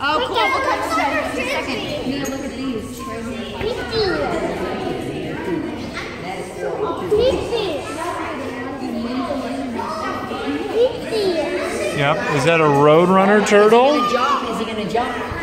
Oh, cool. We'll come to that in a second. Mia, look at these. Yep. Is that a Roadrunner turtle? Is he gonna jump?